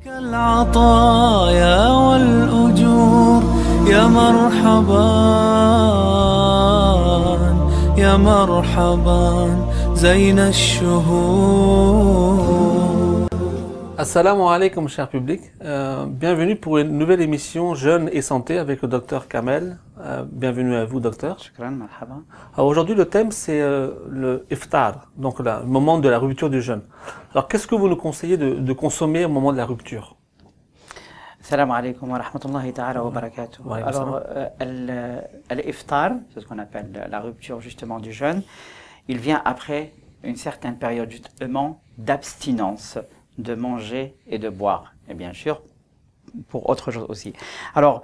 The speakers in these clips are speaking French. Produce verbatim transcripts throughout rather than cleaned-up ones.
العطايا والأجور يا مرحبا يا مرحبا زين الشهور. Assalamu alaikum, cher public. Euh, bienvenue pour une nouvelle émission Jeunes et Santé avec le docteur Kamel. Euh, bienvenue à vous, docteur. Shukran, marhaba. Alors aujourd'hui, le thème, c'est euh, le iftar, donc là, le moment de la rupture du jeûne. Alors, qu'est-ce que vous nous conseillez de, de consommer au moment de la rupture? Salam alaikum wa rahmatullahi ta'ala wa barakatuh. Alors, euh, l'iftar, c'est ce qu'on appelle la rupture justement du jeûne, il vient après une certaine période justement d'abstinence de manger et de boire, et bien sûr pour autre chose aussi. Alors,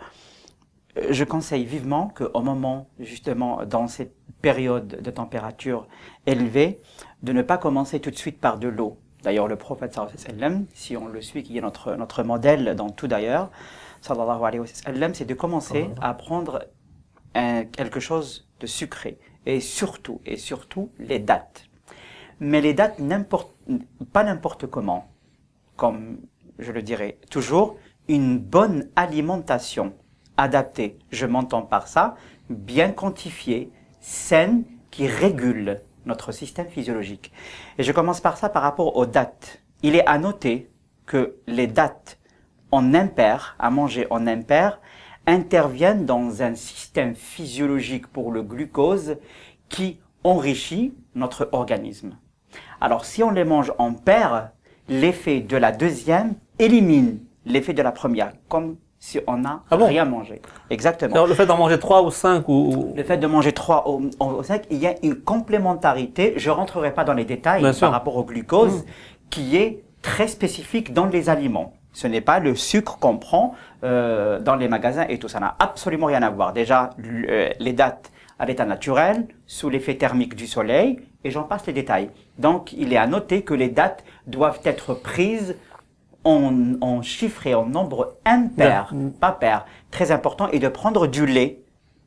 je conseille vivement qu'au moment justement dans cette période de température élevée, de ne pas commencer tout de suite par de l'eau. D'ailleurs, le prophète sallallahu alayhi wa sallam, si on le suit, qui est notre notre modèle dans tout d'ailleurs, sallallahu alayhi wa sallam, c'est de commencer à prendre un, quelque chose de sucré et surtout et surtout les dattes. Mais les dattes n'importe pas n'importe comment. Comme je le dirais toujours, une bonne alimentation adaptée, je m'entends par ça, bien quantifiée, saine, qui régule notre système physiologique. Et je commence par ça par rapport aux dattes. Il est à noter que les dattes en impair, à manger en impair, interviennent dans un système physiologique pour le glucose qui enrichit notre organisme. Alors si on les mange en pair, l'effet de la deuxième élimine l'effet de la première, comme si on n'a ah bon rien mangé. Exactement. Alors le fait d'en manger trois ou cinq ou... Le fait de manger trois ou, ou cinq, il y a une complémentarité, je ne rentrerai pas dans les détails Bien par sûr. rapport au glucose, mmh. qui est très spécifique dans les aliments. Ce n'est pas le sucre qu'on prend euh, dans les magasins et tout, ça n'a absolument rien à voir. Déjà, euh, les dattes à l'état naturel, sous l'effet thermique du soleil, et j'en passe les détails. Donc, il est à noter que les dates doivent être prises en, en chiffres et en nombre impair, ouais. pas pair. Très important, et de prendre du lait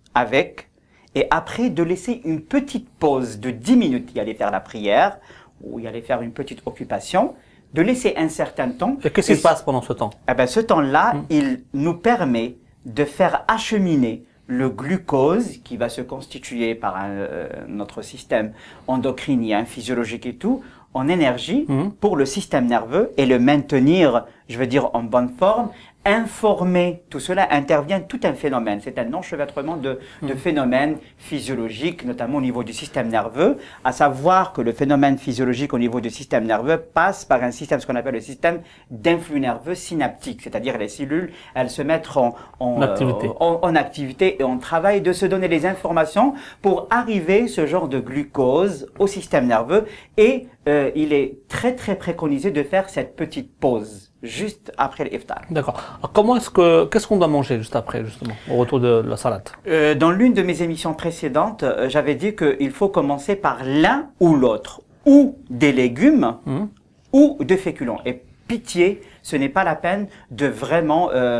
avec, et après de laisser une petite pause de dix minutes, y aller faire la prière, ou y aller faire une petite occupation, de laisser un certain temps. Et qu'est-ce qui se passe pendant ce temps? Eh ben, ce temps-là, mmh. il nous permet de faire acheminer le glucose qui va se constituer par un, euh, notre système endocrinien, physiologique et tout, en énergie mmh. pour le système nerveux et le maintenir, je veux dire, en bonne forme. Informer, tout cela intervient tout un phénomène. C'est un enchevêtrement de, de mmh. phénomènes physiologiques, notamment au niveau du système nerveux, à savoir que le phénomène physiologique au niveau du système nerveux passe par un système, ce qu'on appelle le système d'influx nerveux synaptique, c'est-à-dire les cellules, elles se mettent en, en, activité. Euh, en, en activité et on travaille de se donner les informations pour arriver ce genre de glucose au système nerveux et euh, il est très très préconisé de faire cette petite pause juste après l'iftar. D'accord. Alors comment est-ce que qu'est-ce qu'on doit manger juste après, justement, au retour de la salade? euh, Dans l'une de mes émissions précédentes, euh, j'avais dit qu'il faut commencer par l'un ou l'autre, ou des légumes, mmh. ou des féculents. Et pitié, ce n'est pas la peine de vraiment euh,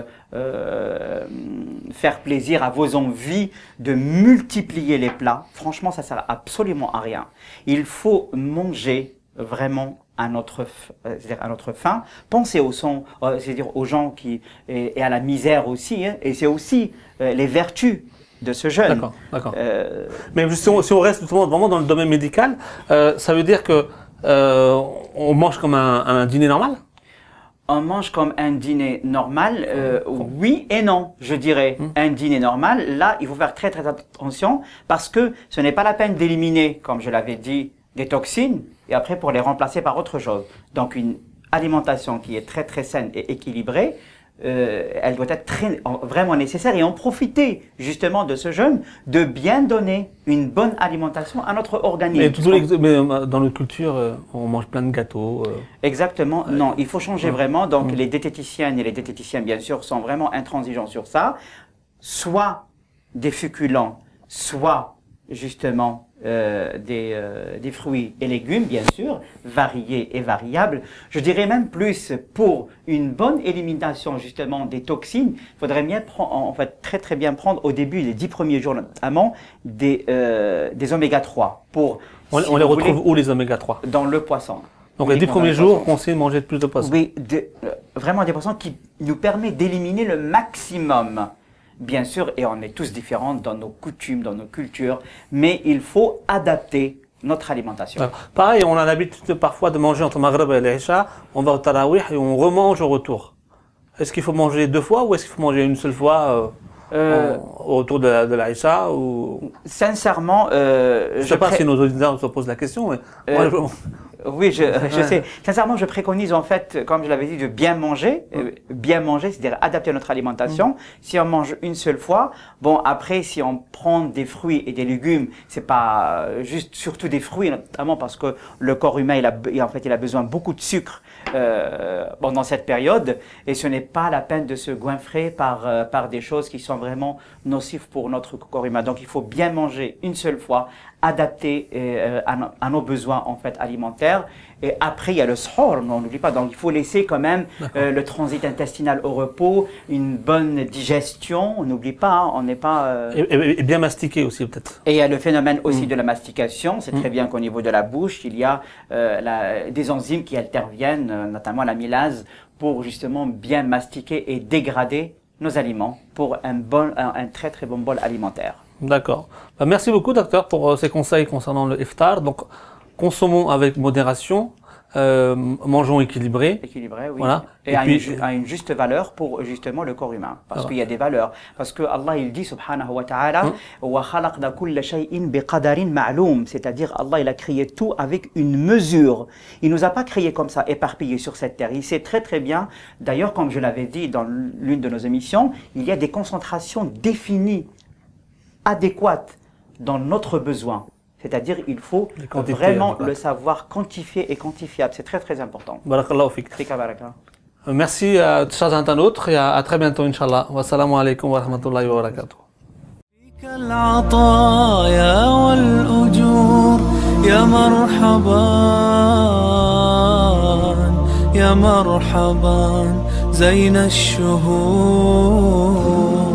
euh, faire plaisir à vos envies, de multiplier les plats. Franchement, ça sert absolument à rien. Il faut manger vraiment à notre, c'est-à-dire à notre faim. Pensez aux sons, euh, c'est-à-dire aux gens qui et, et à la misère aussi, hein, et c'est aussi euh, les vertus de ce jeûne. D'accord, d'accord. Euh... Mais si on, si on reste justement vraiment dans le domaine médical, euh, ça veut dire que euh, on mange comme un, un dîner normal? On mange comme un dîner normal, euh, oui et non, je dirais. Mmh. Un dîner normal, là, il faut faire très très attention parce que ce n'est pas la peine d'éliminer, comme je l'avais dit, des toxines et après pour les remplacer par autre chose. Donc une alimentation qui est très très saine et équilibrée, euh, elle doit être très, vraiment nécessaire et en profiter justement de ce jeûne, de bien donner une bonne alimentation à notre organisme. Mais, tout les, mais dans notre culture, on mange plein de gâteaux. Euh... Exactement, euh, non, il faut changer ouais. vraiment. Donc mmh. les diététiciennes et les diététiciens bien sûr sont vraiment intransigeants sur ça. Soit des féculents, soit justement euh, des, euh, des fruits et légumes, bien sûr, variés et variables. Je dirais même plus, pour une bonne élimination justement des toxines, il faudrait bien prendre, en fait, très très bien prendre au début, les dix premiers jours notamment, des, euh, des oméga trois. Pour, on si on les retrouve voulez, où les oméga trois? Dans le poisson. Donc les dix premiers jours, conseille de manger plus de poissons. Oui, de, euh, vraiment des poissons qui nous permet d'éliminer le maximum. Bien sûr, et on est tous différents dans nos coutumes, dans nos cultures, mais il faut adapter notre alimentation. Alors, pareil, on a l'habitude parfois de manger entre Maghreb et l'Isha, on va au Tarawih et on remange au retour. Est-ce qu'il faut manger deux fois ou est-ce qu'il faut manger une seule fois euh, euh, au retour de, de l'Aïcha ou... Sincèrement, euh, je ne sais pas si nos auditeurs se posent la question, mais euh, moi, je... oui, je, je sais. Sincèrement, je préconise en fait, comme je l'avais dit, de bien manger, euh, bien manger, c'est-à-dire adapter notre alimentation. Mmh. Si on mange une seule fois, bon après, si on prend des fruits et des légumes, c'est pas juste surtout des fruits, notamment parce que le corps humain, il a, en fait, il a besoin beaucoup de sucre. Euh, pendant cette période, et ce n'est pas la peine de se goinfrer par, euh, par des choses qui sont vraiment nocives pour notre corps humain. Donc il faut bien manger une seule fois, adapté euh, à, no à nos besoins en fait alimentaires. Et après il y a le sahur, on n'oublie pas. Donc il faut laisser quand même euh, le transit intestinal au repos, une bonne digestion. On n'oublie pas, hein, on n'est pas. Euh... Et, et, et bien mastiquer aussi peut-être. Et il y a le phénomène aussi mmh. de la mastication. C'est mmh. très bien qu'au niveau de la bouche, il y a euh, la, des enzymes qui interviennent, euh, notamment l'amylase, pour justement bien mastiquer et dégrader nos aliments pour un bon, un, un très très bon bol alimentaire. D'accord. Bah, merci beaucoup, docteur, pour euh, ces conseils concernant le iftar. Donc, consommons avec modération, euh, mangeons équilibré. Équilibré, oui. Voilà. Et, et à, puis, une ju à une juste valeur pour justement le corps humain. Parce qu'il y a des valeurs. Parce que Allah, il dit, subhanahu wa ta'ala, wa khalaqna kulla shay'in biqadarin ma'loum. C'est-à-dire, Allah, il a créé tout avec une mesure. Il nous a pas créé comme ça, éparpillé sur cette terre. Il sait très très bien, d'ailleurs, comme je l'avais dit dans l'une de nos émissions, il y a des concentrations définies, adéquates dans notre besoin. C'est-à-dire, il faut vraiment le savoir quantifier et quantifiable. C'est très très important. Barakallahu fik. Merci à tous chers internautes et à, à très bientôt, Inch'Allah. Wassalamu alaikum wa rahmatullahi wa barakatuh. العطايا والأجور يا مرحبا يا مرحبا زين الشهور